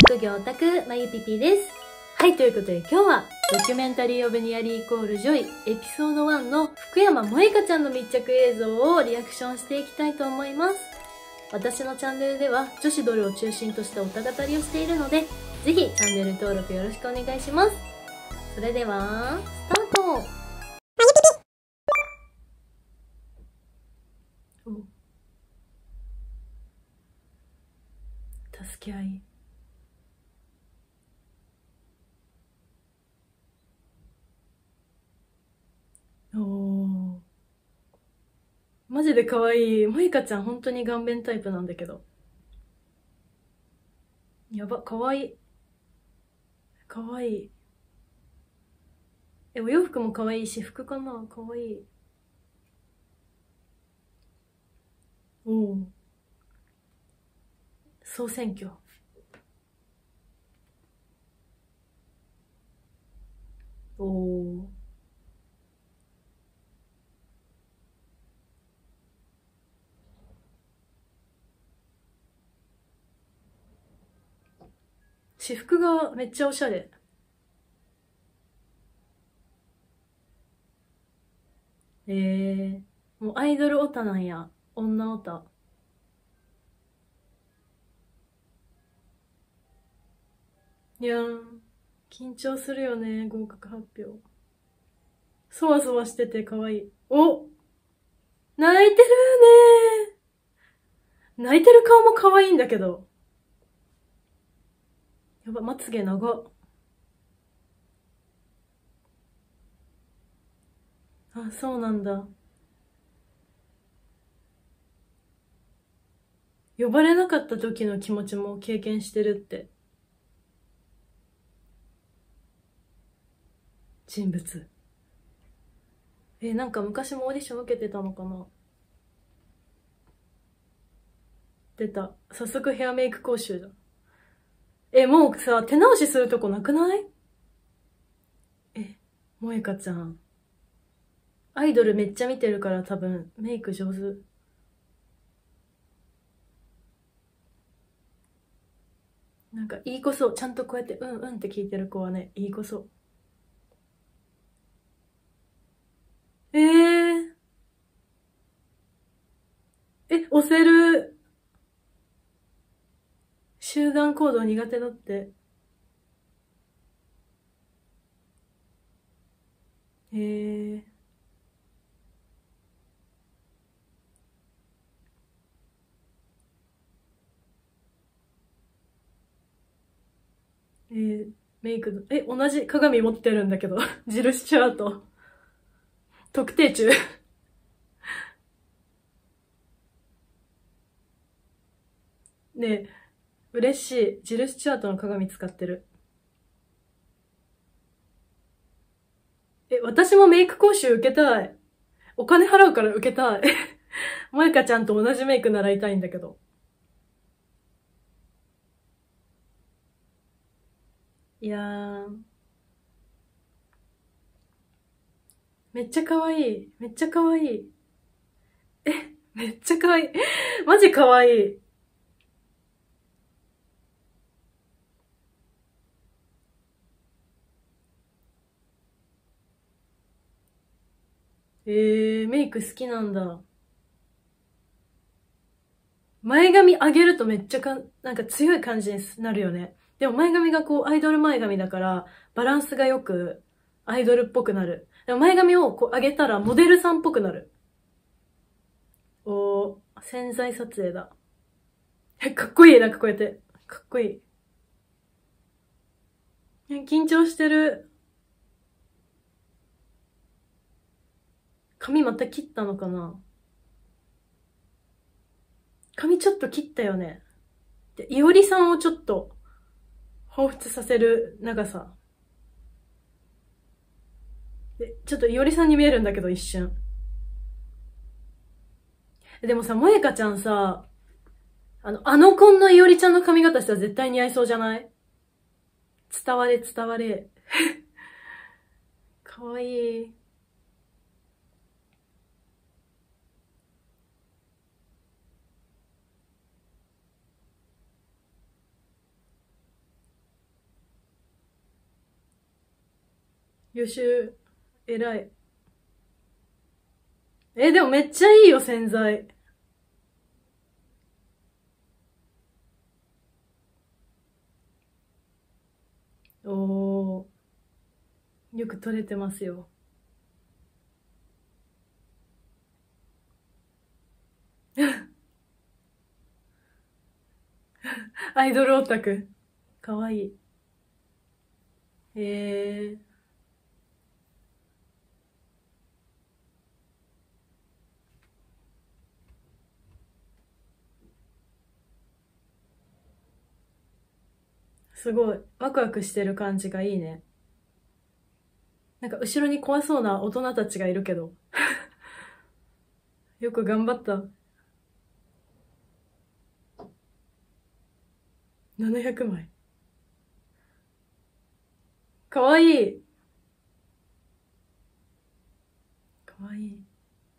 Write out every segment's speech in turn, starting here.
職業オタク、まゆぴぴです。はい、ということで今日は、ドキュメンタリーオブニアリーイコールジョイエピソード1の福山萌香ちゃんの密着映像をリアクションしていきたいと思います。私のチャンネルでは女子ドルを中心としたオタ語りをしているので、ぜひチャンネル登録よろしくお願いします。それでは、スタート。助け合い。おー。マジで可愛い。萌香ちゃん本当に顔面タイプなんだけど。やば、可愛い。可愛い。お洋服も可愛いし、服かな可愛い。おお。総選挙。おお。私服がめっちゃおしゃれ。もうアイドルオタなんや。女オタ。いやー、緊張するよね、合格発表。そわそわしてて可愛い。お、泣いてるね。泣いてる顔も可愛いんだけど。やば、まつげ長っ。あ、そうなんだ。呼ばれなかった時の気持ちも経験してるって。人物。なんか昔もオーディション受けてたのかな。出た。早速ヘアメイク講習だ。もうさ、手直しするとこなくない？萌香ちゃん。アイドルめっちゃ見てるから多分、メイク上手。なんか、いい子そう。ちゃんとこうやって、うんうんって聞いてる子はね、いい子そう。押せる。集団行動苦手だって。メイク、同じ鏡持ってるんだけど。ジル・スチュアート。特定中。ねえ、嬉しい。ジル・スチュアートの鏡使ってる。私もメイク講習受けたい。お金払うから受けたい。萌香ちゃんと同じメイク習いたいんだけど。いやー。めっちゃ可愛い。めっちゃ可愛い。めっちゃ可愛い。マジ可愛い。メイク好きなんだ。前髪上げるとめっちゃなんか強い感じになるよね。でも前髪がこうアイドル前髪だからバランスがよくアイドルっぽくなる。でも前髪をこう上げたらモデルさんっぽくなる。潜在撮影だ。かっこいい、なんかこうやって。かっこいい。緊張してる。髪また切ったのかな？髪ちょっと切ったよね。で、いおりさんをちょっと、彷彿させる長さ。で、ちょっといおりさんに見えるんだけど、一瞬。でもさ、萌香ちゃんさ、あの子のいおりちゃんの髪型したら絶対似合いそうじゃない？伝われ、伝われ。かわいい。 優秀。偉い。でもめっちゃいいよ、洗剤。おー。よく取れてますよ。アイドルオタク。かわいい。えー。すごい。ワクワクしてる感じがいいね。なんか後ろに怖そうな大人たちがいるけど。よく頑張った。700枚。かわいい。かわいい。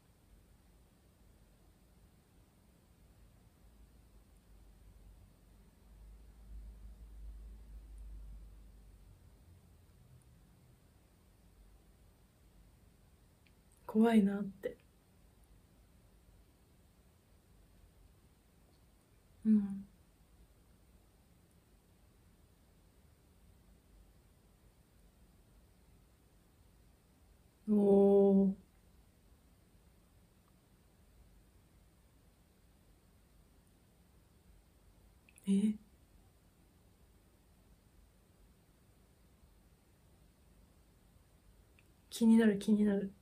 怖いなって。うん。おー。え、気になる気になる。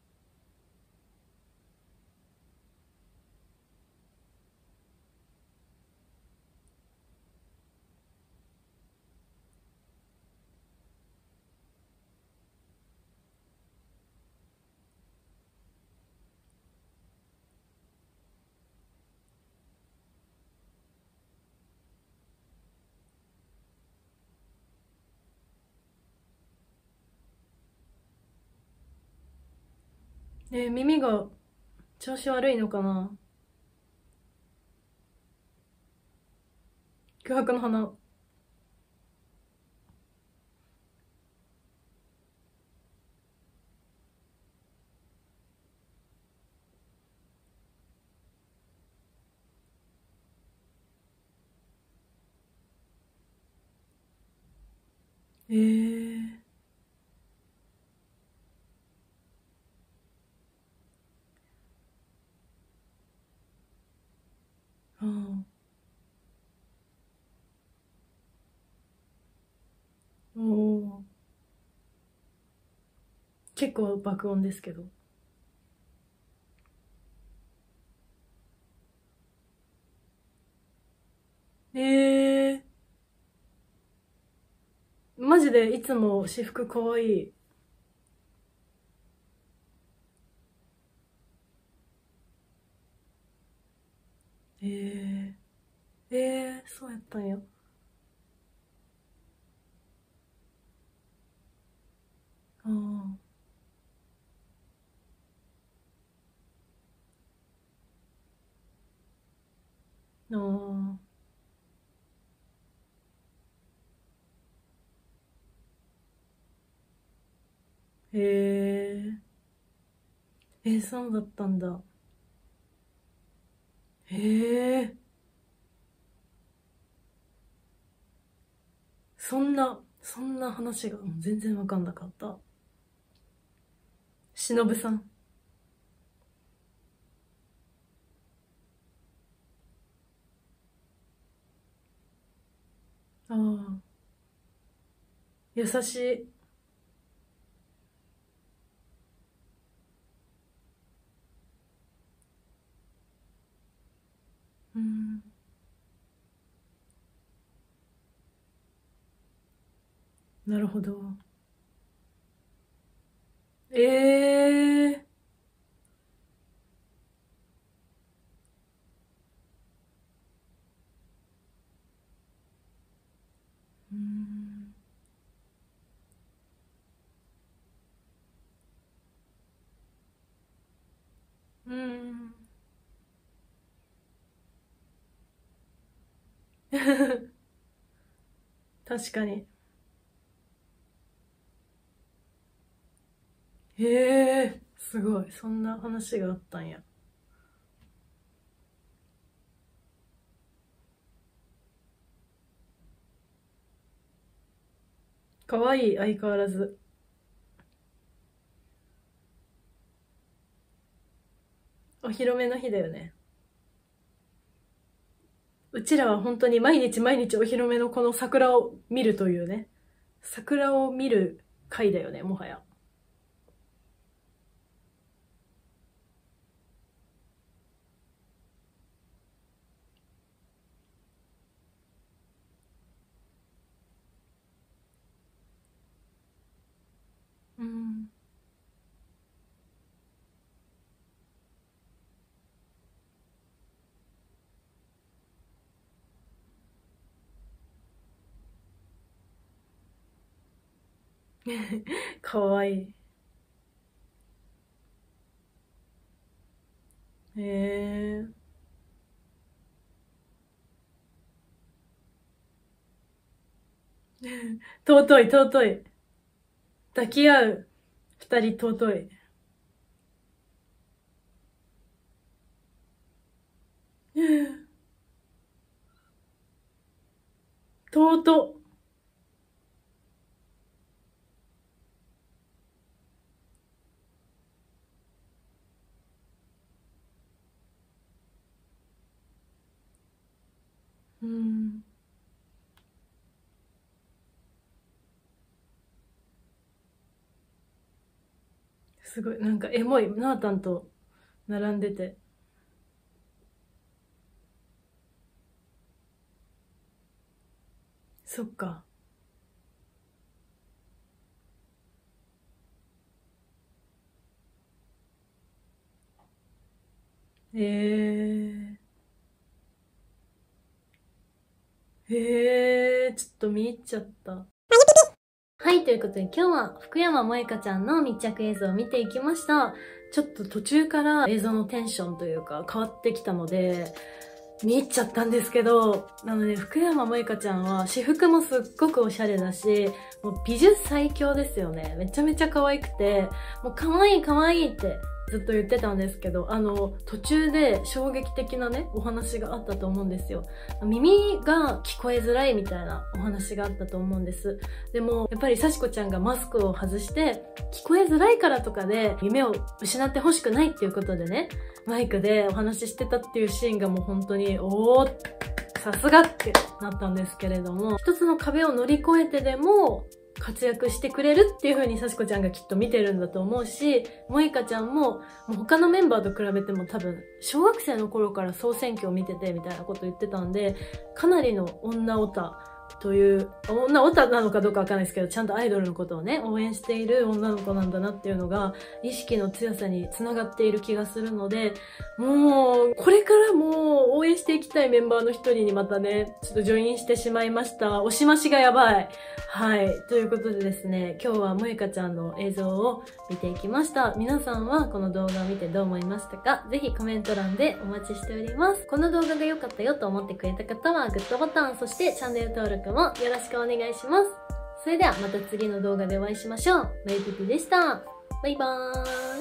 耳が調子悪いのかな。空白の花。ー。ああ。おお。結構爆音ですけど。えー。マジでいつも私服かわいい。えそうやったんや。ああ。ああ。へえ。そうだったんだ。へえ。そんな話が全然わかんなかった。しのぶさん。ああ。優しい。うん。なるほど。ええ。うん。うん。確かに。 へえ、すごい。そんな話があったんや。かわいい、相変わらず。お披露目の日だよね。うちらは本当に毎日毎日お披露目のこの桜を見るというね。桜を見る回だよね、もはや。うん。かわいい。へえ。尊い、尊い。抱き合う二人尊い。尊。うん。すごい、なんかエモい、なーたんと並んでて。そっか。えちょっと見入っちゃった。はい、ということで今日は福山萌香ちゃんの密着映像を見ていきました。ちょっと途中から映像のテンションというか変わってきたので、見入っちゃったんですけど、なので福山萌香ちゃんは私服もすっごくおしゃれだし、もう美術最強ですよね。めちゃめちゃ可愛くて、もう可愛い可愛いってずっと言ってたんですけど、途中で衝撃的なね、お話があったと思うんですよ。耳が聞こえづらいみたいなお話があったと思うんです。でも、やっぱりさしこちゃんがマスクを外して、聞こえづらいからとかで、夢を失ってほしくないっていうことでね、マイクでお話ししてたっていうシーンがもう本当に、おー、さすがってなったんですけれども、一つの壁を乗り越えてでも、活躍してくれるっていう風にさしこちゃんがきっと見てるんだと思うし、萌香ちゃんも、もう他のメンバーと比べても多分、小学生の頃から総選挙を見ててみたいなこと言ってたんで、かなりの女オタという、女オタなのかどうかわかんないですけど、ちゃんとアイドルのことをね、応援している女の子なんだなっていうのが、意識の強さにつながっている気がするので、もう、これからも応援していきたいメンバーの一人にまたね、ちょっとジョインしてしまいました。押し増しがやばい。はい。ということでですね、今日は萌香ちゃんの映像を見ていきました。皆さんはこの動画を見てどう思いましたか？ぜひコメント欄でお待ちしております。この動画が良かったよと思ってくれた方はグッドボタン、そしてチャンネル登録もよろしくお願いします。それではまた次の動画でお会いしましょう。メイピピでした。バイバーイ。